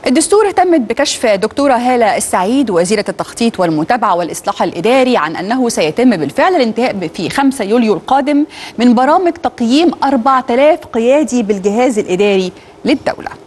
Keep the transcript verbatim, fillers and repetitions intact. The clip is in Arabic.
الدستور اهتمت بكشف دكتورة هالة السعيد وزيرة التخطيط والمتابعة والإصلاح الإداري عن أنه سيتم بالفعل الانتهاء في خمسة يوليو القادم من برامج تقييم أربعة آلاف قيادي بالجهاز الإداري للدولة.